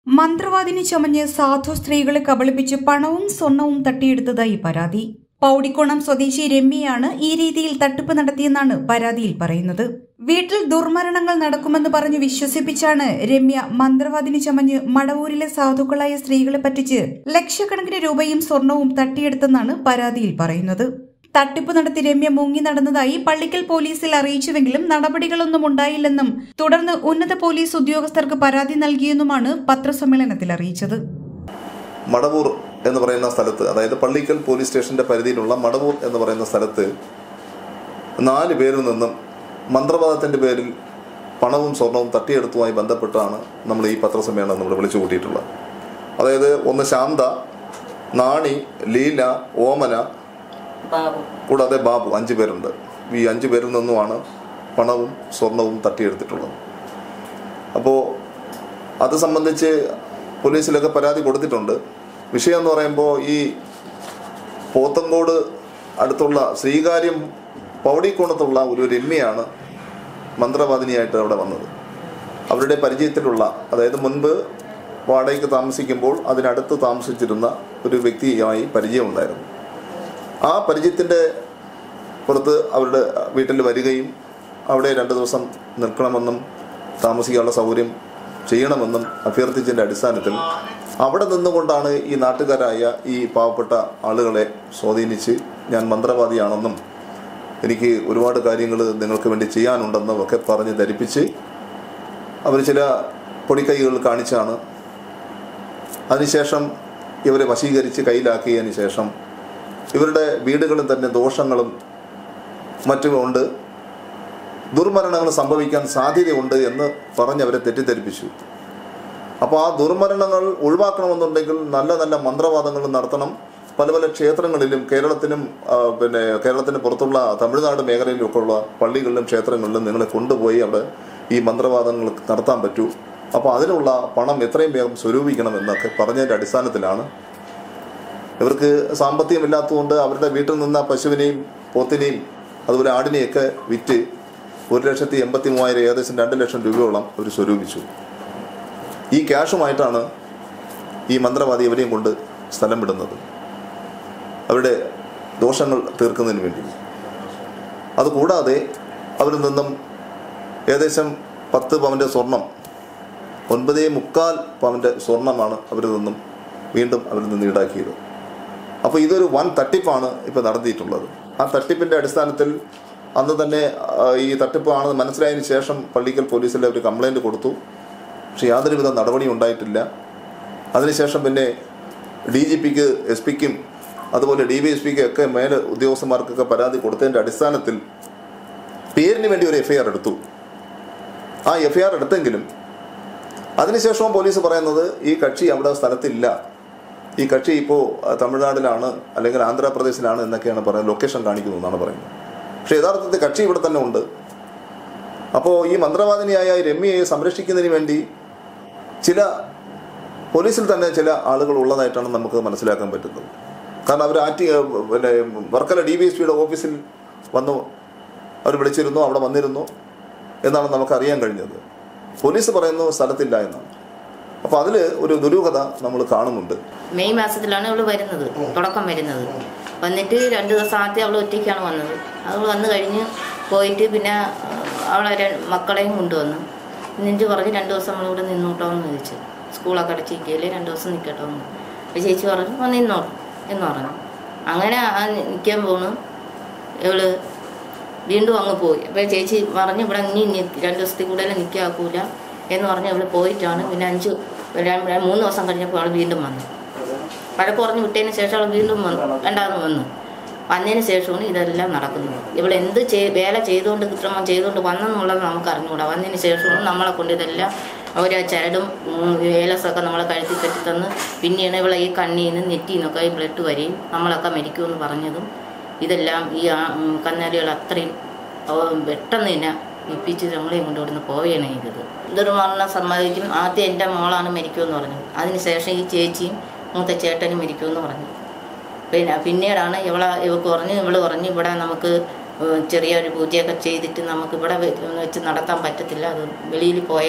മന്ത്രവാദിനി ചമഞ്ഞ് സാധു സ്ത്രീകളെ കബളിപ്പിച്ച് പണവും സ്വർണവും തട്ടിയെടുത്തതായി പരാതി. പൌടിക്കോണം സ്വദേശി രമ്യയാണ് ഈ രീതിയിൽ തട്ടിപ്പ് നടത്തിയെന്നാണ് പരാതിയിൽ പറയുന്നത്. വീട്ടിൽ ദുർമരണങ്ങൾ നടക്കുമെന്ന് പറഞ്ഞ് വിശ്വസിപ്പിച്ചാണ് രമ്യ മന്ത്രവാദിനി ചമഞ്ഞ് മടവൂരിലെ സാധുക്കളായ സ്ത്രീകളെ പറ്റിച്ച് ലക്ഷക്കണക്കിന് രൂപയും സ്വർണവും തട്ടിയെടുത്തെന്നാണ് പരാതിയിൽ പറയുന്നത്. തട്ടിപ്പ് നടത്തി രമ്യ മുങ്ങി നടന്നതായി പള്ളിക്കൽ പോലീസിൽ അറിയിച്ചുവെങ്കിലും നടപടികളൊന്നും ഉണ്ടായില്ലെന്നും തുടർന്ന് ഉന്നത പോലീസ് ഉദ്യോഗസ്ഥർക്ക് പരാതി നൽകിയെന്നുമാണ് പത്രസമ്മേളനത്തിൽ അറിയിച്ചത്. മടവൂർ എന്ന് പറയുന്ന സ്ഥലത്ത്, അതായത് പള്ളിക്കൽ പോലീസ് സ്റ്റേഷന്റെ പരിധിയിലുള്ള മടവൂർ എന്ന് പറയുന്ന സ്ഥലത്ത് 4 പേരിൽ നിന്നും മന്ത്രവാദത്തിന്റെ പേരിൽ പണവും സ്വർണവും തട്ടിയെടുത്തുമായി ബന്ധപ്പെട്ടാണ് നമ്മൾ ഈ പത്രസമ്മേളനം നമ്മൾ വിളിച്ചു കൂട്ടിയിട്ടുള്ളത്. അതായത് ഒന്ന് ശാന്ത, നാണി, ലീല, ഓമന, കൂടാതെ ബാബു, 5 പേരുണ്ട്. ഈ 5 പേരിൽ നിന്നുമാണ് പണവും സ്വർണവും തട്ടിയെടുത്തിട്ടുള്ളത്. അപ്പോൾ അത് സംബന്ധിച്ച് പോലീസിലൊക്കെ പരാതി കൊടുത്തിട്ടുണ്ട്. വിഷയം എന്ന് പറയുമ്പോൾ ഈ പോത്തങ്കോട് അടുത്തുള്ള ശ്രീകാര്യം പൗടിക്കോണത്തുള്ള ഒരു രമ്യയാണ് മന്ത്രവാദിനിയായിട്ട് അവിടെ വന്നത്. അവരുടെ പരിചയത്തിലുള്ള, അതായത് മുൻപ് വാടകയ്ക്ക് താമസിക്കുമ്പോൾ അതിനടുത്ത് താമസിച്ചിരുന്ന ഒരു വ്യക്തിയുമായി പരിചയമുണ്ടായിരുന്നു. ആ പരിചയത്തിൻ്റെ പുറത്ത് അവരുടെ വീട്ടിൽ വരികയും അവിടെ 2 ദിവസം നിൽക്കണമെന്നും താമസിക്കാനുള്ള സൗകര്യം ചെയ്യണമെന്നും അഭ്യർത്ഥിച്ചതിൻ്റെ അടിസ്ഥാനത്തിൽ അവിടെ നിന്നുകൊണ്ടാണ് ഈ നാട്ടുകാരായ ഈ പാവപ്പെട്ട ആളുകളെ സ്വാധീനിച്ച് ഞാൻ മന്ത്രവാദിയാണെന്നും എനിക്ക് ഒരുപാട് കാര്യങ്ങൾ നിങ്ങൾക്ക് വേണ്ടി ചെയ്യാനുണ്ടെന്നും ഒക്കെ പറഞ്ഞ് ധരിപ്പിച്ച് അവർ ചില പൊടിക്കൈകൾ കാണിച്ചാണ് അതിനുശേഷം ഇവരെ വശീകരിച്ച് കയ്യിലാക്കിയതിന് ശേഷം ഇവരുടെ വീടുകളിൽ തന്നെ ദോഷങ്ങളും മറ്റുമുണ്ട്, ദുർമരണങ്ങൾ സംഭവിക്കാൻ സാധ്യതയുണ്ട് എന്ന് പറഞ്ഞവരെ തെറ്റിദ്ധരിപ്പിച്ചു. അപ്പോൾ ആ ദുർമരണങ്ങൾ ഒഴിവാക്കണമെന്നുണ്ടെങ്കിൽ നല്ല നല്ല മന്ത്രവാദങ്ങൾ നടത്തണം. പല പല ക്ഷേത്രങ്ങളിലും കേരളത്തിന് പുറത്തുള്ള തമിഴ്നാട് മേഖലയിലൊക്കെ ഉള്ള പള്ളികളിലും ക്ഷേത്രങ്ങളിലും നിങ്ങളെ കൊണ്ടുപോയി അവിടെ ഈ മന്ത്രവാദങ്ങൾ നടത്താൻ പറ്റൂ. അപ്പോൾ അതിനുള്ള പണം എത്രയും വേഗം സ്വരൂപിക്കണം എന്നൊക്കെ പറഞ്ഞതിൻ്റെ അടിസ്ഥാനത്തിലാണ് ഇവർക്ക് സാമ്പത്തികമില്ലാത്തതുകൊണ്ട് അവരുടെ വീട്ടിൽ നിന്ന പശുവിനെയും പോത്തിനെയും അതുപോലെ ആടിനെയൊക്കെ വിറ്റ് 1,83,000 ഏകദേശം 2 ലക്ഷം രൂപയോളം അവർ സ്വരൂപിച്ചു. ഈ ക്യാഷുമായിട്ടാണ് ഈ മന്ത്രവാദി ഇവരെയും കൊണ്ട് സ്ഥലം വിടുന്നത്, അവരുടെ ദോഷങ്ങൾ തീർക്കുന്നതിന് വേണ്ടി. അതുകൂടാതെ അവരിൽ നിന്നും ഏകദേശം 10 പവൻ്റെ സ്വർണം, 9.25 പവൻ്റെ സ്വർണമാണ് അവരിൽ നിന്നും വീണ്ടും അവരിൽ നിന്ന് ഈടാക്കിയത്. അപ്പോൾ ഇതൊരു വൻ തട്ടിപ്പാണ് ഇപ്പോൾ നടത്തിയിട്ടുള്ളത്. ആ തട്ടിപ്പിൻ്റെ അടിസ്ഥാനത്തിൽ അന്ന് തന്നെ ഈ തട്ടിപ്പ് ആണെന്ന് മനസ്സിലായതിനു ശേഷം പള്ളിക്കൽ പോലീസിൽ ഒരു കംപ്ലൈൻറ്റ് കൊടുത്തു. പക്ഷേ യാതൊരുവിധ നടപടിയും ഉണ്ടായിട്ടില്ല. അതിനുശേഷം പിന്നെ DGPക്ക്, SP-ക്കും അതുപോലെ DYSPക്കും ഒക്കെ മേലെ ഉദ്യോഗസ്ഥന്മാർക്കൊക്കെ പരാതി കൊടുത്തതിൻ്റെ അടിസ്ഥാനത്തിൽ പേരിന് വേണ്ടി ഒരു FIR എടുത്തു. ആ FIR എടുത്തെങ്കിലും അതിനുശേഷവും പോലീസ് പറയുന്നത് ഈ കക്ഷി അവിടെ സ്ഥലത്തില്ല, ഈ കക്ഷി ഇപ്പോൾ തമിഴ്നാട്ടിലാണ് അല്ലെങ്കിൽ ആന്ധ്രാപ്രദേശിലാണ് എന്നൊക്കെയാണ് പറയുന്നത്, ലൊക്കേഷൻ കാണിക്കുന്നു എന്നാണ് പറയുന്നത്. പക്ഷേ യഥാർത്ഥത്തിൽ കക്ഷി ഇവിടെ തന്നെ ഉണ്ട്. അപ്പോൾ ഈ മന്ത്രവാദിനിയായ രമ്യയെ സംരക്ഷിക്കുന്നതിന് വേണ്ടി പോലീസിൽ തന്നെ ചില ആളുകൾ ഉള്ളതായിട്ടാണ് നമുക്ക് മനസ്സിലാക്കാൻ പറ്റുന്നത്. കാരണം അവർ വർക്കല DYSPയുടെ ഓഫീസിൽ വന്നു, അവർ വിളിച്ചിരുന്നു, അവിടെ വന്നിരുന്നു എന്നാണ് നമുക്കറിയാൻ കഴിഞ്ഞത്. പോലീസ് പറയുന്നു സ്ഥലത്തില്ല എന്നാണ്. അപ്പോൾ അതിൽ ഒരു ദുരൂഹത നമ്മൾ കാണുന്നുണ്ട്. മെയ് മാസത്തിലാണ് അവൾ വരുന്നത്, തുടക്കം വരുന്നത്. വന്നിട്ട് 2 ദിവസം ആദ്യം അവൾ ഒറ്റയ്ക്കാണ് വന്നത്. അവൾ വന്നു കഴിഞ്ഞ് പോയിട്ട് പിന്നെ അവളെ മക്കളെയും കൊണ്ടുവന്നു. എന്നിട്ട് പറഞ്ഞ് 2 ദിവസം നമ്മളിവിടെ നിന്നോട്ടോ എന്ന് ചോദിച്ചു. സ്കൂളൊക്കെ അടച്ചിരിക്കുകയല്ലേ, 2 ദിവസം നിൽക്കട്ടോ എന്ന്. അപ്പോൾ ചേച്ചി പറഞ്ഞു നിന്നോട്ടും എന്ന് പറഞ്ഞു. അങ്ങനെ നിൽക്കാൻ പോണു ഇവള് വീണ്ടും അങ്ങ് പോയി. അപ്പോൾ ചേച്ചി പറഞ്ഞ് ഇവിടെ ഇനി 2 ദിവസത്തിൽ കൂടുതൽ നിൽക്കാക്കൂല എന്ന് പറഞ്ഞ് അവൾ പോയിട്ടാണ്. പിന്നെ 3 ദിവസം കഴിഞ്ഞപ്പോൾ അവൾ വീണ്ടും വന്നു. വഴക്ക് പറഞ്ഞ് വിട്ടതിന് ശേഷം അവൾ വീണ്ടും രണ്ടാമത് വന്നതിന് ശേഷമാണ് ഇതെല്ലാം നടക്കുന്നത്. ഇവിടെ എന്ത് വേല ചെയ്തുകൊണ്ട് കൃത്രിമം ചെയ്തുകൊണ്ട് വന്നെന്നുള്ളത് നമുക്ക് അറിഞ്ഞുകൂടാ. വന്നതിന് ശേഷമാണ് നമ്മളെ കൊണ്ട് ഇതെല്ലാം ഓരോ ചരടും ഏലസൊക്കെ നമ്മളെ കഴുത്തി കെട്ടി തന്ന് പിന്നെയാണ് ഇവളെ ഈ കണ്ണിൽ നിന്ന് നെറ്റിയിൽ നിന്നൊക്കെ ഈ ബ്ലഡ് വരെയും നമ്മളൊക്കെ മരിക്കുമെന്ന് പറഞ്ഞതും ഇതെല്ലാം ഈ കന്നാലികൾ അത്രയും പെട്ടെന്ന് തന്നെ വിപ്പിച്ച് നമ്മളെയും കൊണ്ട് ഇവിടുന്ന് പോവുകയാണ് ചെയ്തത്. ദുർമരണം സമ്മതിക്കും. ആദ്യം എൻ്റെ മോളാണ് മരിക്കുമെന്ന് പറഞ്ഞത്. അതിനുശേഷം ഈ ചേച്ചിയും മൂത്ത ചേട്ടനും മരിക്കുമെന്ന് പറഞ്ഞു. പിന്നീടാണ് ഇവൾക്ക് പറഞ്ഞ് ഇവിടെ നമുക്ക് ചെറിയൊരു പൂജയൊക്കെ ചെയ്തിട്ട് നമുക്ക് ഇവിടെ വെച്ച് നടത്താൻ പറ്റത്തില്ല, അത് വെളിയിൽ പോയാൽ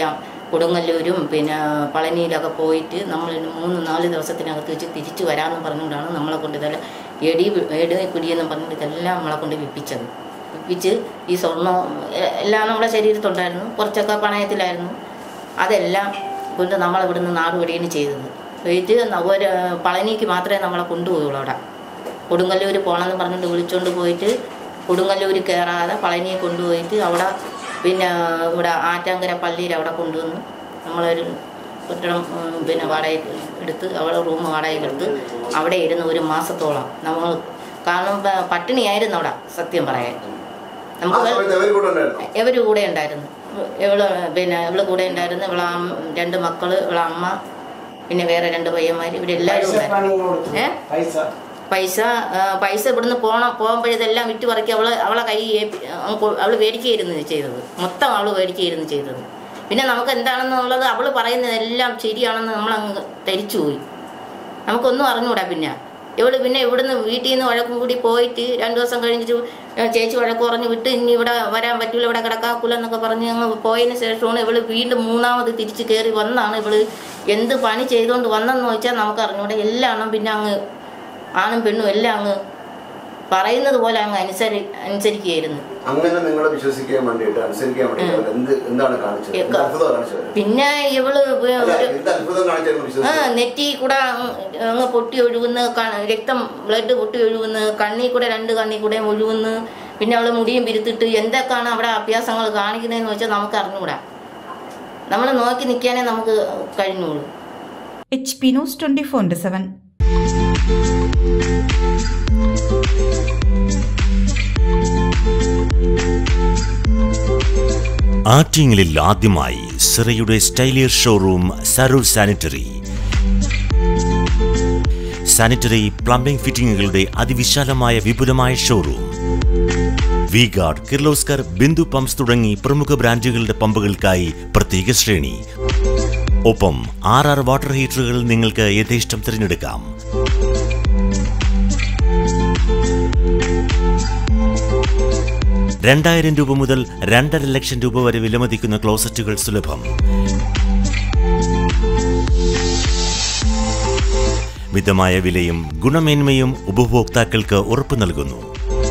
കൊടുങ്ങല്ലൂരും പിന്നെ പളനിയിലൊക്കെ പോയിട്ട് നമ്മൾ 3-4 ദിവസത്തിനകത്ത് വെച്ച് തിരിച്ചു വരാമെന്ന് പറഞ്ഞുകൊണ്ടാണ് നമ്മളെ കൊണ്ട് ഇതെല്ലാം എടി പിടിയെന്നും പറഞ്ഞിട്ട് ഇതെല്ലാം നമ്മളെ കൊണ്ട് വിപ്പിച്ച് ഈ സ്വർണ്ണം എല്ലാം നമ്മളെ ശരീരത്തുണ്ടായിരുന്നു, കുറച്ചൊക്കെ പണയത്തിലായിരുന്നു. അതെല്ലാം കൊണ്ട് നമ്മളിവിടുന്ന് നാട് വെടിയാണ് ചെയ്തത്. പോയിട്ട് ഒരു പളനിക്ക് മാത്രമേ നമ്മളെ കൊണ്ടുപോയുള്ളൂ. അവിടെ കൊടുങ്ങല്ലൂർ പോകണമെന്ന് പറഞ്ഞിട്ട് വിളിച്ചുകൊണ്ട് പോയിട്ട് കൊടുങ്ങല്ലൂർ കയറാതെ പളനിയെ കൊണ്ടുപോയിട്ട് അവിടെ പിന്നെ ഇവിടെ ആറ്റാങ്കര പള്ളിയിൽ അവിടെ കൊണ്ടുവന്ന് നമ്മളൊരു കെട്ടിടം പിന്നെ വാടക എടുത്ത് അവിടെ റൂം വാടകയ്ക്കെടുത്ത് അവിടെ ഇരുന്ന് 1 മാസത്തോളം നമ്മൾ, കാരണം പട്ടിണിയായിരുന്നു അവിടെ സത്യം പറയാൻ. നമുക്ക് ഇവർ കൂടെ ഉണ്ടായിരുന്നു, ഇവള് കൂടെ ഉണ്ടായിരുന്നു. ഇവളെ 2 മക്കള്, ഇവളെ അമ്മ, പിന്നെ വേറെ 2 പയ്യന്മാർ, ഇവരെല്ലാവരും ഉണ്ടായിരുന്നു. പൈസ ഇവിടുന്ന് പോകുമ്പോഴതെല്ലാം വിറ്റ് പറക്കി അവളെ കൈ അവൾ മേടിക്കുകയായിരുന്നു ചെയ്തത്, മൊത്തം അവൾ മേടിക്കുകയായിരുന്നു ചെയ്തത്. പിന്നെ നമുക്ക് എന്താണെന്നുള്ളത് അവൾ പറയുന്നതെല്ലാം ശരിയാണെന്ന് നമ്മളങ്ങ് ധരിച്ചുപോയി, നമുക്കൊന്നും അറിഞ്ഞുകൂടാ. പിന്നെ ഇവിടുന്ന് വീട്ടിൽ നിന്ന് വഴക്കും കൂടി പോയിട്ട് 2 ദിവസം കഴിഞ്ഞിട്ട് ചേച്ചി വഴക്ക് പറഞ്ഞ് വിട്ട് ഇനി ഇവിടെ വരാൻ പറ്റൂല, ഇവിടെ കിടക്കാക്കൂല എന്നൊക്കെ പറഞ്ഞ് അങ്ങ് പോയതിന് ശേഷമാണ് ഇവള് വീണ്ടും 3ാമത് തിരിച്ച് കയറി വന്നാണ്. ഇവള് എന്ത് പണി ചെയ്തുകൊണ്ട് വന്നെന്ന് ചോദിച്ചാൽ നമുക്ക് അറിഞ്ഞൂടെ. എല്ലാം പിന്നെ അങ്ങ് ആണും പെണ്ണും എല്ലാം അങ്ങ് പറയുന്നത് പോലെ അങ്ങ് അനുസരിക്കുകയായിരുന്നു. അങ്ങനെ നിങ്ങളെ വിശ്വസിക്കാൻ വേണ്ടിയിട്ട് അനുസരിക്കാൻ വേണ്ടിയിട്ട് എന്താണ് കാണിച്ചത്? പിന്നെ ഇവള് നെറ്റി കൂടെ അങ്ങ് പൊട്ടി ഒഴുകുന്ന, രക്തം ബ്ലഡ് പൊട്ടി ഒഴുകുന്നു, കണ്ണി കൂടെ 2 കണ്ണി കൂടെ ഒഴുകുന്നു. പിന്നെ അവള് മുടിയും പിരുത്തിട്ട് എന്തൊക്കെയാണ് അവിടെ അഭ്യാസങ്ങൾ കാണിക്കുന്നതെന്ന് വെച്ചാൽ നമുക്ക് അറിഞ്ഞുകൂടാ. നമ്മൾ നോക്കി നിൽക്കാനേ നമുക്ക് കഴിഞ്ഞുള്ളൂ. HP News 24/7. ആറ്റിങ്ങലിൽ ആദ്യമായി സിറയുടെ stylier showroom Sarur sanitary plumbing ഫിറ്റിംഗുകളുടെ അതിവിശാലമായ വിപുലമായ ഷോറൂം. വി-ഗാർഡ്, കിർലോസ്കർ, ബിന്ദു പമ്പ്സ് തുടങ്ങി പ്രമുഖ ബ്രാൻഡുകളുടെ പമ്പുകൾക്കായി പ്രത്യേക ശ്രേണി. ഒപ്പം 6 വാട്ടർ ഹീറ്ററുകൾ നിങ്ങൾക്ക് യഥേഷ്ടം തിരഞ്ഞെടുക്കാം. ₹2,000 മുതൽ 2.5 ലക്ഷം വരെ വിലമതിക്കുന്ന ക്ലോസറ്റുകൾ സുലഭം. മിതമായ വിലയും ഗുണമേന്മയും ഉപഭോക്താക്കൾക്ക് ഉറപ്പു നൽകുന്നു.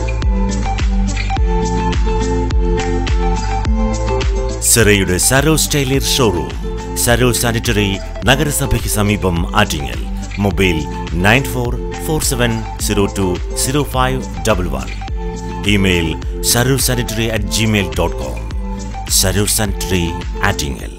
സിറയുടെ Sarur stylier showroom, Sarur sanitary, നഗരസഭയ്ക്ക് സമീപം, Attingal. Mobile 9447020511. Email sarursanitary@gmail.com. Sarur Sanitary, Attingal.